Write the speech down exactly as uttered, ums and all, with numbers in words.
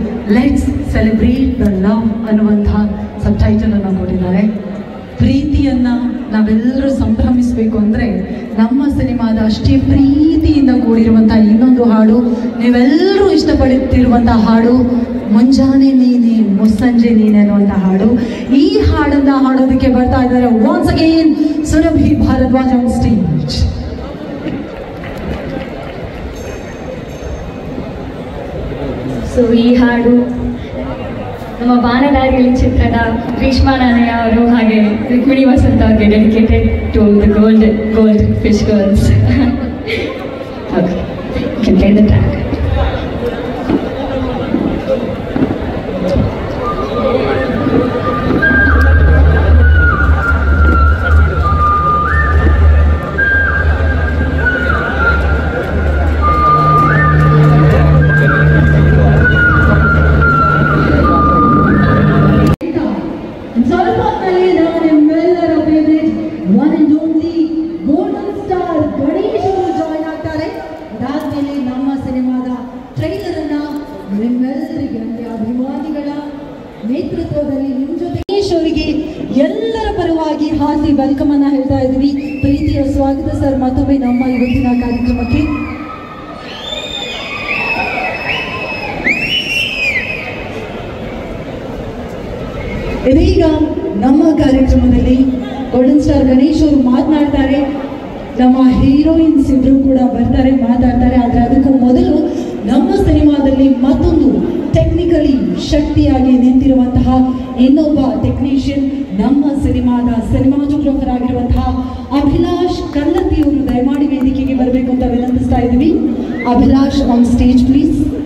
Let's celebrate the love ಅನ್ನುವಂತಹ ಸಬ್ title ಅನ್ನು ಕೊಟ್ಟಿದ್ದಾರೆ. ಪ್ರೀತಿಯನ್ನ ನಾವೆಲ್ಲರೂ ಸಂಭ್ರಮಿಸಬೇಕು ಅಂದರೆ ನಮ್ಮ ಸಿನಿಮಾದ ಅಷ್ಟೇ ಪ್ರೀತಿಯಿಂದ ಕೂಡಿರುವಂತಹ ಇನ್ನೊಂದು ಹಾಡು, ನೀವೆಲ್ಲರೂ ಇಷ್ಟಪಡುತ್ತಿರುವಂತಹ ಹಾಡು ಮುಂಜಾನೆ ನೀನೆ ಮುಸ್ಸಂಜೆ ನೀನೆ ಅನ್ನುವಂಥ ಹಾಡು. ಈ ಹಾಡನ್ನ ಹಾಡೋದಕ್ಕೆ ಬರ್ತಾ ಇದ್ದಾರೆ once again Surabhi Bharadwaj on stage. So ಈ ಹಾಡು ನಮ್ಮ ಬಾನದಾರಿಯಲ್ಲಿ ಚಿತ್ರದ ಗ್ರೀಷ್ಮಾ ನಾನಯ್ಯ ಅವರು ಹಾಗೆ ರುಕ್ಮಿಣಿ ವಸಂತ ಅವರಿಗೆ dedicated to the gold goldfish girls. Okay, you can play the track. ನೇತೃತ್ವದಲ್ಲಿ ನಿಮ್ಮ ಜೊತೆ ಈಶ್ವರಿಗೆ ಎಲ್ಲರ ಪರವಾಗಿ ಹಾಸಿ ವೆಲ್ಕಮ್ ಅನ್ನ ಹೇಳ್ತಾ ಇದ್ವಿ. ಪ್ರೀತಿಯ ಸ್ವಾಗತ ಸರ್ ಮತ್ತೊಮ್ಮೆ ನಮ್ಮ ಇವತ್ತಿನ ಕಾರ್ಯಕ್ರಮಕ್ಕೆ. ಇದೀಗ ನಮ್ಮ ಕಾರ್ಯಕ್ರಮದಲ್ಲಿ ಗೋಲ್ಡನ್ ಸ್ಟಾರ್ ಗಣೇಶ್ ಅವರು ಮಾತನಾಡ್ತಾರೆ. ನಮ್ಮ ಹೀರೋಯಿನ್ಸ್ ಇಬ್ರು ಕೂಡ ಬರ್ತಾರೆ, ಮಾತಾಡ್ತಾರೆ. ಆದರೆ ಅದಕ್ಕೂ ಮೊದಲು ನಮ್ಮ ಸಿನಿಮಾದಲ್ಲಿ ಮತ್ತೊಂದು ಟೆಕ್ನಿಕಲಿ ಶಕ್ತಿಯಾಗಿ ನಿಂತಿರುವಂತಹ ಇನ್ನೊಬ್ಬ ಟೆಕ್ನಿಷಿಯನ್, ನಮ್ಮ ಸಿನಿಮಾದ ಸಿನಿಮಾಟೋಗ್ರಾಫರ್ ಆಗಿರುವಂತಹ ಅಭಿಲಾಷ್ ಕಲ್ಲತ್ತಿಯವರು ದಯಮಾಡಿ ವೇದಿಕೆಗೆ ಬರಬೇಕು ಅಂತ ವಿನಂತಿಸ್ತಾ ಇದ್ದೀವಿ. Abhilash on stage please.